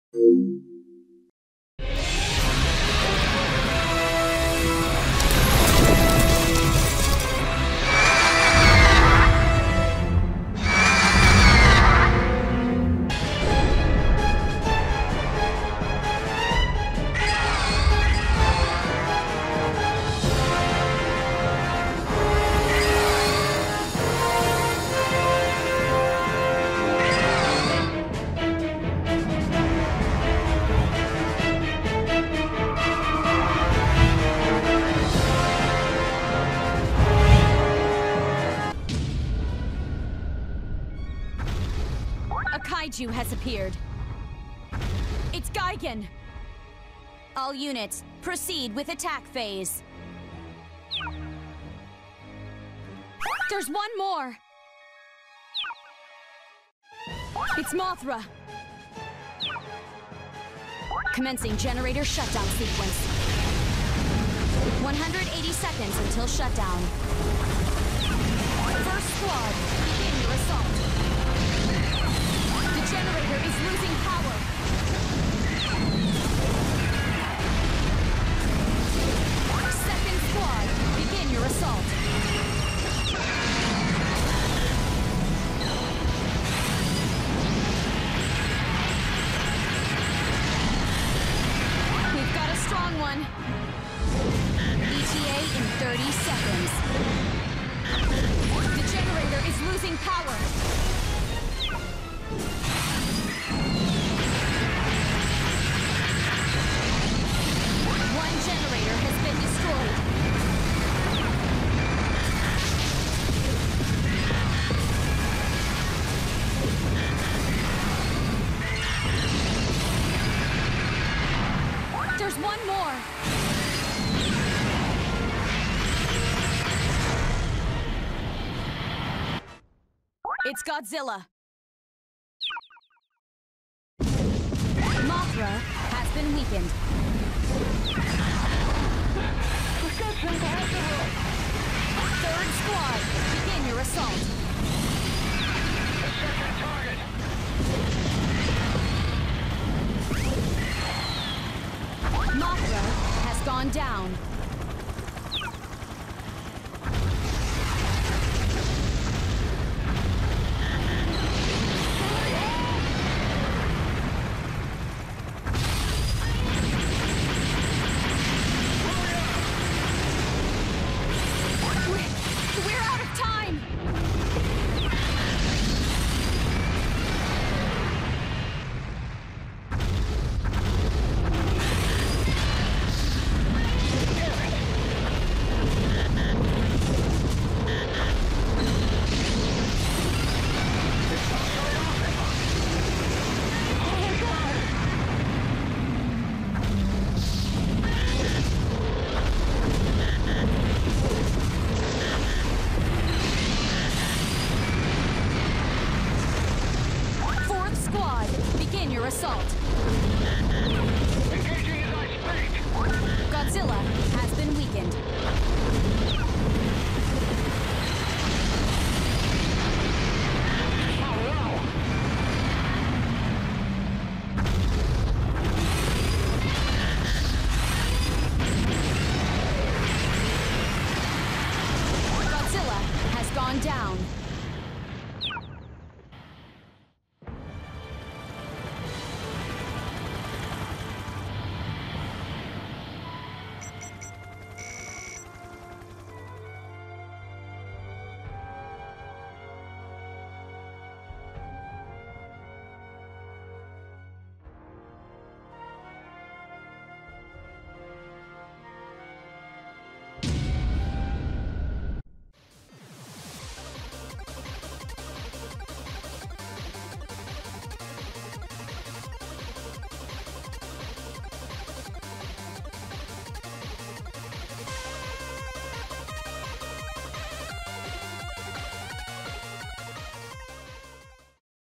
A kaiju has appeared. It's Gigan. All units, proceed with attack phase. There's one more. It's Mothra. Commencing generator shutdown sequence. 180 seconds until shutdown. First squad, begin your assault. The generator is losing power. Second squad, begin your assault. We've got a strong one. ETA in 30 seconds. The generator is losing power. One generator has been destroyed. There's one more. It's Godzilla. Mothra has been weakened. Third squad, begin your assault. Second target. Mothra has gone down. We're out of time! Fourth squad, begin your assault. Engaging as I speak. Godzilla has been weakened.